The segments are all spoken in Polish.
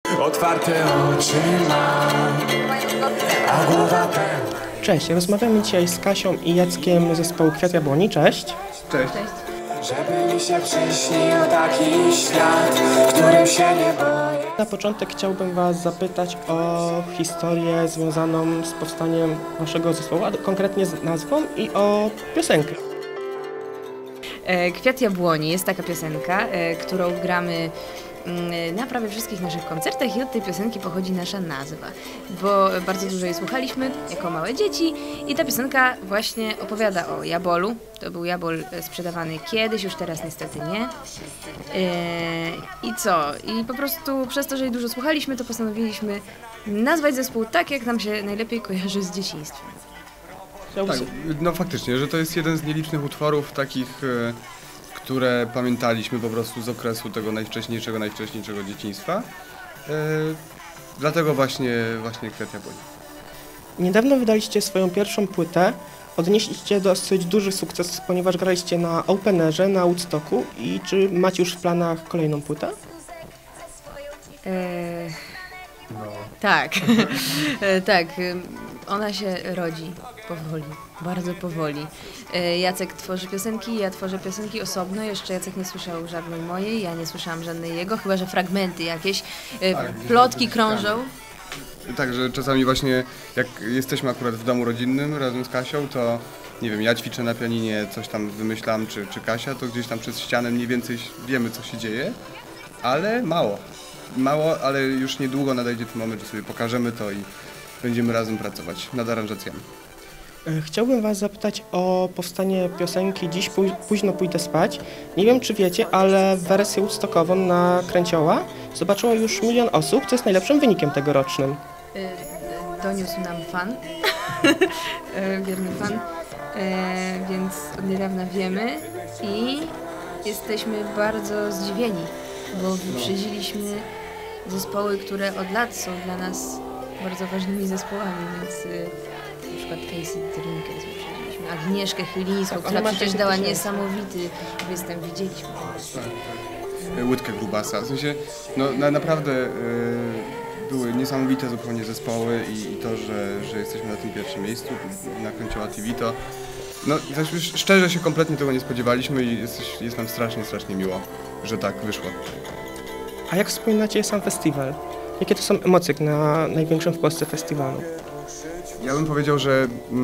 Otwarte oczy mam, a głowa pełna. Cześć, rozmawiamy dzisiaj z Kasią i Jackiem z zespołu Kwiat Jabłoni. Cześć. Cześć. Żeby mi się przyśnił taki świat, w którym się nie boję. Na początek chciałbym Was zapytać o historię związaną z powstaniem Waszego zespołu, a konkretnie z nazwą i o piosenkę. Kwiat Jabłoni jest taka piosenka, którą gramy na prawie wszystkich naszych koncertach i od tej piosenki pochodzi nasza nazwa, bo bardzo dużo jej słuchaliśmy jako małe dzieci i ta piosenka właśnie opowiada o jabolu. To był jabol sprzedawany kiedyś, już teraz niestety nie. I co? I po prostu przez to, że jej dużo słuchaliśmy, to postanowiliśmy nazwać zespół tak, jak nam się najlepiej kojarzy z dzieciństwem. Tak, no faktycznie, że to jest jeden z nielicznych utworów takich, które pamiętaliśmy po prostu z okresu tego najwcześniejszego dzieciństwa. Dlatego właśnie Kwiat Jabłoni. Niedawno wydaliście swoją pierwszą płytę. Odnieśliście dosyć duży sukces, ponieważ graliście na Openerze, na Woodstocku. I czy macie już w planach kolejną płytę? Tak, tak. Ona się rodzi powoli, bardzo powoli. Jacek tworzy piosenki, ja tworzę piosenki osobno. Jeszcze Jacek nie słyszał żadnej mojej, ja nie słyszałam żadnej jego, chyba że fragmenty jakieś, plotki krążą. Także czasami właśnie jak jesteśmy akurat w domu rodzinnym razem z Kasią, to nie wiem, ja ćwiczę na pianinie, coś tam wymyślam, czy Kasia, to gdzieś tam przez ścianę mniej więcej wiemy, co się dzieje, ale mało, ale już niedługo nadejdzie ten moment, że sobie pokażemy to i będziemy razem pracować nad aranżacjami. Chciałbym Was zapytać o powstanie piosenki Dziś późno pójdę spać. Nie wiem, czy wiecie, ale wersję woodstockową na Kręcioła zobaczyło już 1 milion osób, co jest najlepszym wynikiem tegorocznym. Doniósł nam fan, wierny fan, więc od niedawna wiemy i jesteśmy bardzo zdziwieni, bo wyprzedziliśmy zespoły, które od lat są dla nas bardzo ważnymi zespołami, więc na przykład Casey Drinkers wyprzedziliśmy, Agnieszkę Chylińską, która przecież dała niesamowity występ, widzieliśmy. Łydkę Grubasa, w sensie no, naprawdę były niesamowite zupełnie zespoły i to, że jesteśmy na tym pierwszym miejscu, na Kręcioła TV, to no, szczerze się kompletnie tego nie spodziewaliśmy i jest nam strasznie miło, że tak wyszło. A jak wspominacie sam festiwal? Jakie to są emocje na największym w Polsce festiwalu? Ja bym powiedział, że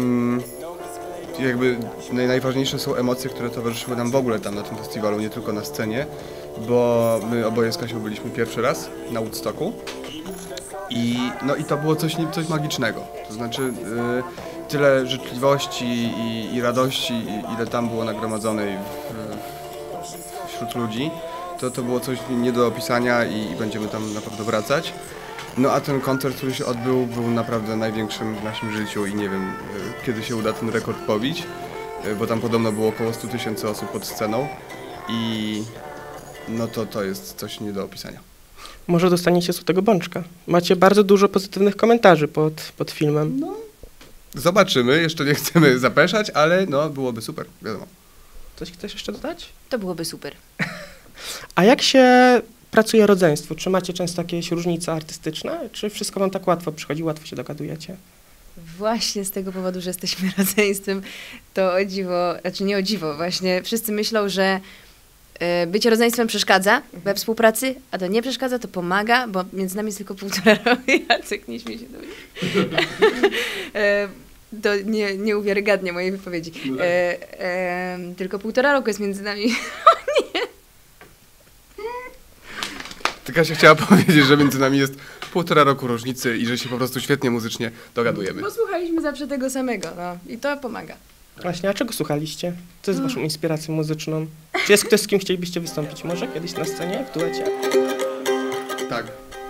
jakby najważniejsze są emocje, które towarzyszyły nam w ogóle tam na tym festiwalu, nie tylko na scenie, bo my oboje z Kasią byliśmy pierwszy raz na Woodstocku i to było coś magicznego. To znaczy tyle życzliwości i radości, ile tam było nagromadzonej wśród ludzi, to było coś nie do opisania i będziemy tam na pewno wracać. No a ten koncert, który się odbył, był naprawdę największym w naszym życiu i nie wiem, kiedy się uda ten rekord pobić, bo tam podobno było około 100 000 osób pod sceną i no to jest coś nie do opisania. Może dostaniecie złotego bączka. Macie bardzo dużo pozytywnych komentarzy pod filmem. No, zobaczymy, jeszcze nie chcemy zapeszać, ale no byłoby super, wiadomo. Coś chcesz jeszcze dodać? To byłoby super. A jak się pracuje rodzeństwo? Czy macie często jakieś różnice artystyczne? Czy wszystko wam tak łatwo przychodzi, łatwo się dogadujecie? Właśnie z tego powodu, że jesteśmy rodzeństwem, to o dziwo, znaczy nie o dziwo, właśnie wszyscy myślą, że bycie rodzeństwem przeszkadza we współpracy, a to nie przeszkadza, to pomaga, bo między nami jest tylko 1,5 roku. Jacek, nie śmiej się do mnie. To nie uwiarygadnia mojej wypowiedzi. Tylko 1,5 roku jest między nami. Tylko się chciała powiedzieć, że między nami jest 1,5 roku różnicy i że się po prostu świetnie muzycznie dogadujemy. Bo słuchaliśmy zawsze tego samego, no i to pomaga. Właśnie, a czego słuchaliście? Co jest waszą inspiracją muzyczną? Czy jest ktoś, z kim chcielibyście wystąpić może kiedyś na scenie, w duecie? Tak.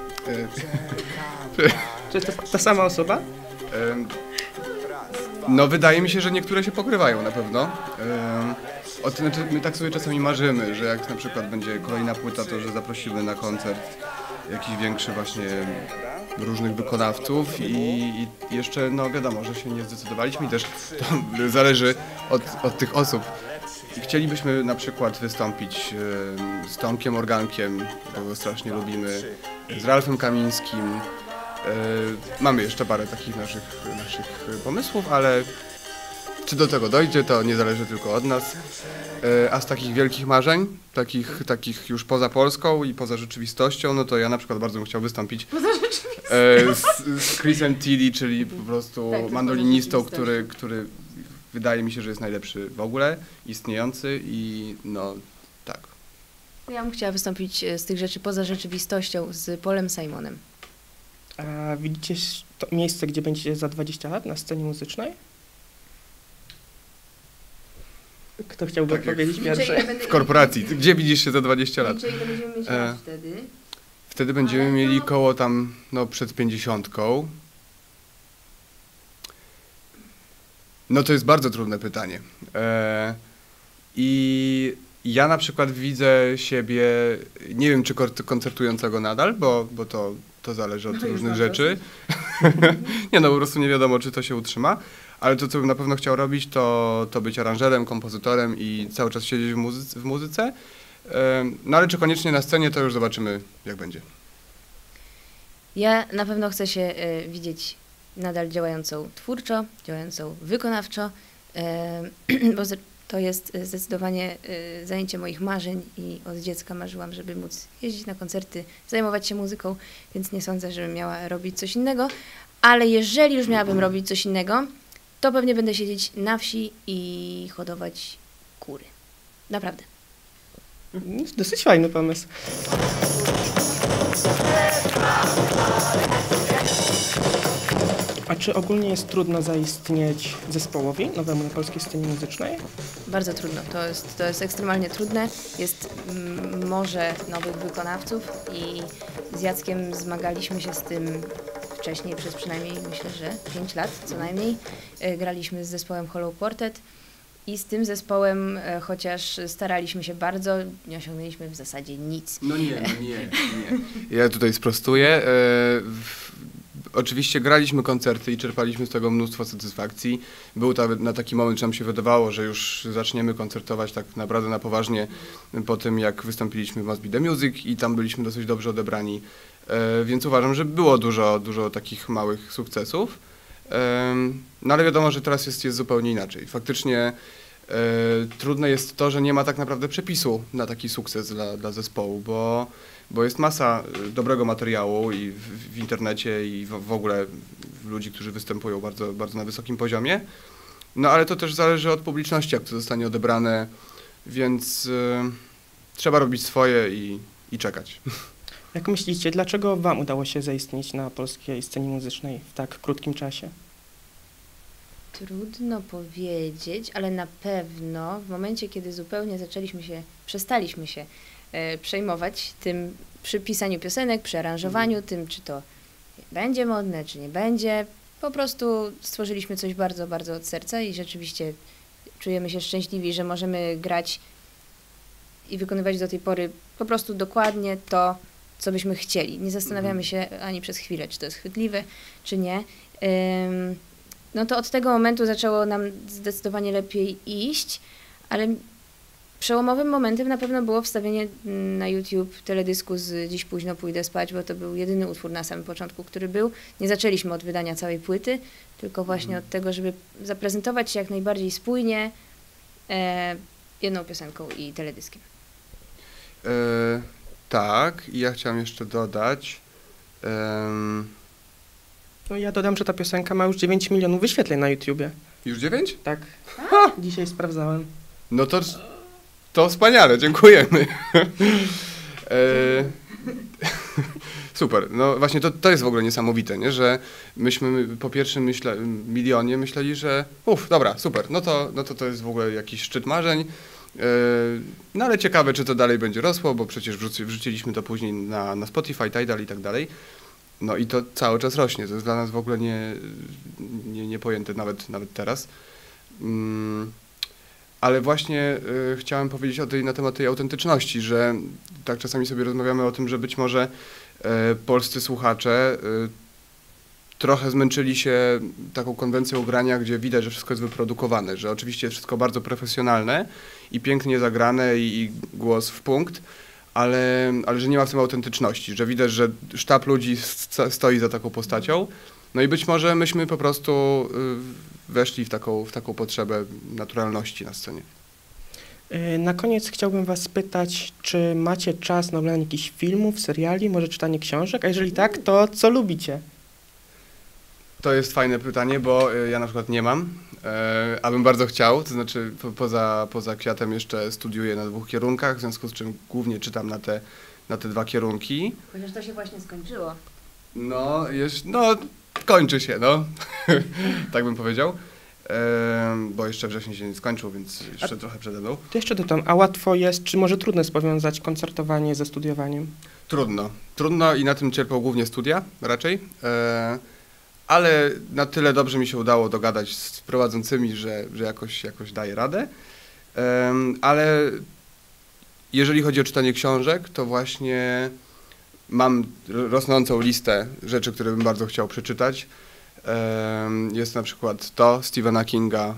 Czy to ta sama osoba? No wydaje mi się, że niektóre się pokrywają na pewno. Znaczy, my tak sobie czasami marzymy, że jak na przykład będzie kolejna płyta, to że zaprosimy na koncert jakiś większy właśnie różnych wykonawców i jeszcze no wiadomo, że się nie zdecydowaliśmy i też to zależy od tych osób. I chcielibyśmy na przykład wystąpić z Tomkiem Organkiem, bo go strasznie lubimy, z Ralfem Kamińskim. Mamy jeszcze parę takich naszych pomysłów, ale czy do tego dojdzie, to nie zależy tylko od nas. A z takich wielkich marzeń, takich już poza Polską i poza rzeczywistością, no to ja na przykład bardzo bym chciał wystąpić z Chrisem Tilly, czyli po prostu Tak, mandolinistą, który wydaje mi się, że jest najlepszy w ogóle, istniejący i no tak. Ja bym chciała wystąpić z tych rzeczy poza rzeczywistością z Paulem Simonem. A widzicie to miejsce, gdzie będziecie za 20 lat na scenie muzycznej? Kto chciałby Tak jak powiedzieć pierwszy? W korporacji. Gdzie widzisz się za 20 lat? Liczę, ile będziemy mieć lat wtedy. Wtedy będziemy mieli koło tam, no przed 50. No to jest bardzo trudne pytanie. I ja na przykład widzę siebie, nie wiem czy koncertującego nadal, bo to zależy od różnych rzeczy. Nie no, po prostu nie wiadomo, czy to się utrzyma. Ale to, co bym na pewno chciał robić, to być aranżerem, kompozytorem i cały czas siedzieć w muzyce. No ale czy koniecznie na scenie, to już zobaczymy, jak będzie. Ja na pewno chcę się widzieć nadal działającą twórczo, działającą wykonawczo, bo to jest zdecydowanie zajęcie moich marzeń i od dziecka marzyłam, żeby móc jeździć na koncerty, zajmować się muzyką, więc nie sądzę, żebym miała robić coś innego, ale jeżeli już miałabym robić coś innego, to pewnie będę siedzieć na wsi i hodować kury. Naprawdę. Dosyć fajny pomysł. A czy ogólnie jest trudno zaistnieć zespołowi nowemu na polskiej scenie muzycznej? Bardzo trudno. To jest ekstremalnie trudne. Jest morze nowych wykonawców i z Jackiem zmagaliśmy się z tym wcześniej przez przynajmniej, myślę, że 5 lat co najmniej. Graliśmy z zespołem Hollow Quartet i z tym zespołem, chociaż staraliśmy się bardzo, nie osiągnęliśmy w zasadzie nic. No nie. Ja tutaj sprostuję. Oczywiście graliśmy koncerty i czerpaliśmy z tego mnóstwo satysfakcji. Był na taki moment, że nam się wydawało, że już zaczniemy koncertować tak naprawdę na poważnie po tym, jak wystąpiliśmy w Must Be The Music i tam byliśmy dosyć dobrze odebrani. Więc uważam, że było dużo takich małych sukcesów. No ale wiadomo, że teraz jest zupełnie inaczej. Faktycznie trudne jest to, że nie ma tak naprawdę przepisu na taki sukces dla zespołu, bo jest masa dobrego materiału i w internecie i w ogóle ludzi, którzy występują bardzo, bardzo na wysokim poziomie. No ale to też zależy od publiczności, jak to zostanie odebrane, więc trzeba robić swoje i czekać. Jak myślicie, dlaczego wam udało się zaistnieć na polskiej scenie muzycznej w tak krótkim czasie? Trudno powiedzieć, ale na pewno w momencie, kiedy zupełnie przestaliśmy się przejmować tym przy pisaniu piosenek, przy aranżowaniu, tym czy to będzie modne, czy nie będzie, po prostu stworzyliśmy coś bardzo, bardzo od serca i rzeczywiście czujemy się szczęśliwi, że możemy grać i wykonywać do tej pory po prostu dokładnie to, co byśmy chcieli. Nie zastanawiamy się ani przez chwilę, czy to jest chwytliwe, czy nie. No to od tego momentu zaczęło nam zdecydowanie lepiej iść, ale przełomowym momentem na pewno było wstawienie na YouTube teledysku z Dziś późno pójdę spać, bo to był jedyny utwór na samym początku, który był. Nie zaczęliśmy od wydania całej płyty, tylko właśnie od tego, żeby zaprezentować się jak najbardziej spójnie jedną piosenką i teledyskiem. Tak, i ja chciałem jeszcze dodać. No ja dodam, że ta piosenka ma już 9 milionów wyświetleń na YouTubie. Już 9? Tak. Dzisiaj sprawdzałem. No to wspaniale, dziękujemy. Super, no właśnie to jest w ogóle niesamowite, nie? Że myśmy po pierwszym milionie myśleli, że dobra, super, no to jest w ogóle jakiś szczyt marzeń. No ale ciekawe, czy to dalej będzie rosło, bo przecież wrzuciliśmy to później na Spotify, Tidal i tak dalej. No i to cały czas rośnie, to jest dla nas w ogóle niepojęte nawet teraz. Ale właśnie chciałem powiedzieć na temat tej autentyczności, że tak czasami sobie rozmawiamy o tym, że być może polscy słuchacze trochę zmęczyli się taką konwencją grania, gdzie widać, że wszystko jest wyprodukowane, że oczywiście jest wszystko bardzo profesjonalne i pięknie zagrane i głos w punkt, ale że nie ma w tym autentyczności, że widać, że sztab ludzi stoi za taką postacią. No i być może myśmy po prostu weszli w taką potrzebę naturalności na scenie. Na koniec chciałbym was spytać, czy macie czas na oglądanie jakichś filmów, seriali, może czytanie książek, a jeżeli tak, to co lubicie? To jest fajne pytanie, bo ja na przykład nie mam, a bym bardzo chciał, to znaczy poza Kwiatem jeszcze studiuję na 2 kierunkach, w związku z czym głównie czytam na te 2 kierunki. Chociaż to się właśnie skończyło. No, kończy się, no, tak bym powiedział, bo jeszcze wrzesień się nie skończył, więc jeszcze trochę przede mną. To jeszcze dodam, a łatwo jest, czy może trudno jest powiązać koncertowanie ze studiowaniem? Trudno i na tym cierpią głównie studia raczej. Ale na tyle dobrze mi się udało dogadać z prowadzącymi, że jakoś daję radę. Ale jeżeli chodzi o czytanie książek, to właśnie mam rosnącą listę rzeczy, które bym bardzo chciał przeczytać. Jest na przykład to Stephena Kinga,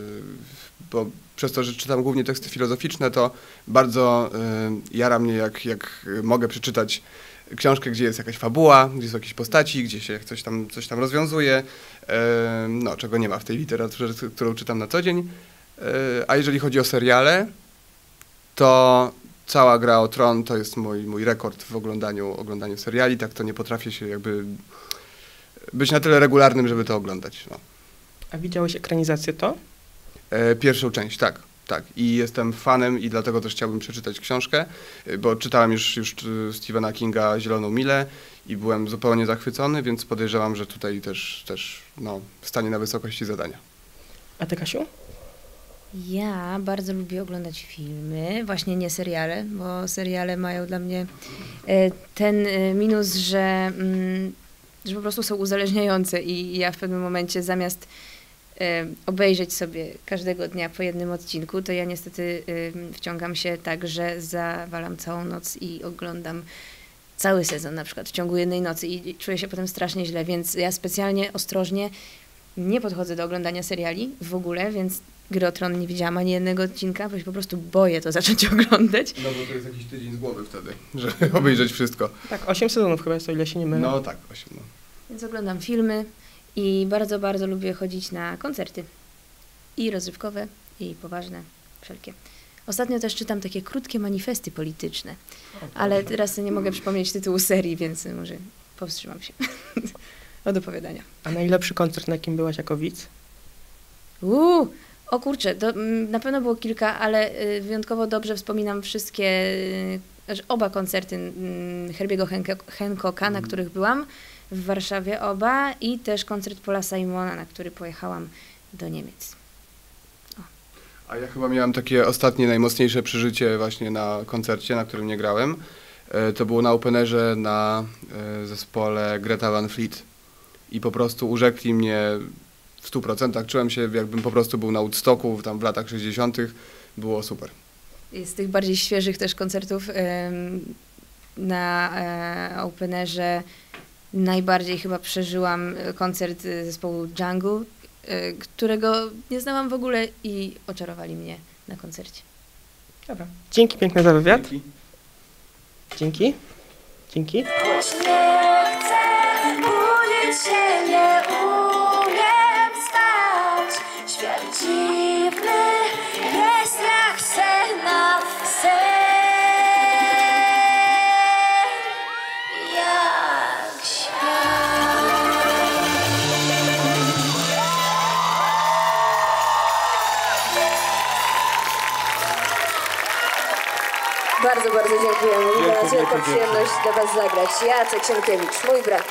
bo przez to, że czytam głównie teksty filozoficzne, to bardzo jara mnie, jak mogę przeczytać książkę, gdzie jest jakaś fabuła, gdzie są jakieś postaci, gdzie się coś tam rozwiązuje, no, czego nie ma w tej literaturze, którą czytam na co dzień. A jeżeli chodzi o seriale, to cała Gra o Tron to jest mój rekord w oglądaniu seriali, tak to nie potrafię się jakby być na tyle regularnym, żeby to oglądać. No. A widziałeś ekranizację to? Pierwszą część, tak. Tak, i jestem fanem i dlatego też chciałbym przeczytać książkę, bo czytałem już Stephena Kinga Zieloną Milę i byłem zupełnie zachwycony, więc podejrzewam, że tutaj też stanie na wysokości zadania. A ty, Kasiu? Ja bardzo lubię oglądać filmy, właśnie nie seriale, bo seriale mają dla mnie ten minus, że po prostu są uzależniające i ja w pewnym momencie zamiast obejrzeć sobie każdego dnia po jednym odcinku, to ja niestety wciągam się tak, że zawalam całą noc i oglądam cały sezon na przykład w ciągu jednej nocy i czuję się potem strasznie źle, więc ja specjalnie ostrożnie nie podchodzę do oglądania seriali w ogóle, więc Gry o Tron nie widziałam ani jednego odcinka, bo się po prostu boję to zacząć oglądać. No bo to jest jakiś tydzień z głowy wtedy, żeby obejrzeć wszystko. Tak, 8 sezonów chyba jest, o ile się nie mylę. No tak, 8. No. Więc oglądam filmy i bardzo, bardzo lubię chodzić na koncerty. I rozrywkowe, i poważne, wszelkie. Ostatnio też czytam takie krótkie manifesty polityczne, ale teraz nie mogę przypomnieć tytułu serii, więc może powstrzymam się od opowiadania. A najlepszy koncert, na jakim byłaś jako widz? O kurczę, to na pewno było kilka, ale wyjątkowo dobrze wspominam wszystkie, oba koncerty Herbiego Hancocka, na których byłam, w Warszawie oba i też koncert Paula Simona, na który pojechałam do Niemiec. A ja chyba miałam takie ostatnie, najmocniejsze przeżycie właśnie na koncercie, na którym nie grałem. To było na openerze na zespole Greta Van Fleet i po prostu urzekli mnie w 100%. Czułem się, jakbym po prostu był na Woodstocku tam w latach 60. Było super. Z tych bardziej świeżych też koncertów na openerze najbardziej chyba przeżyłam koncert zespołu Jungle, którego nie znałam w ogóle i oczarowali mnie na koncercie. Dobra. Dzięki piękne za wywiad. Dzięki. Dzięki. Choć nie chcę budzić się, nie umiem spać. Świat dziwny jest jak sen na sen. Jak świat. Bardzo, bardzo dziękujemy. Dla nas wielka przyjemność dla Was zagrać. Jacek Sienkiewicz, mój brat.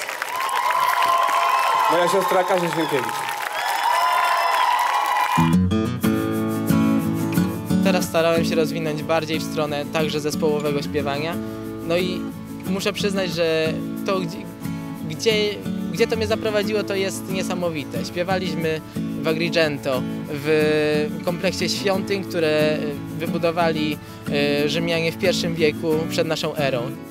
Moja siostra Kasia Sienkiewicz. Teraz starałem się rozwinąć bardziej w stronę także zespołowego śpiewania. No i muszę przyznać, że to gdzie to mnie zaprowadziło, to jest niesamowite. Śpiewaliśmy w Agrigento, w kompleksie świątyń, które wybudowali Rzymianie w I wieku przed naszą erą.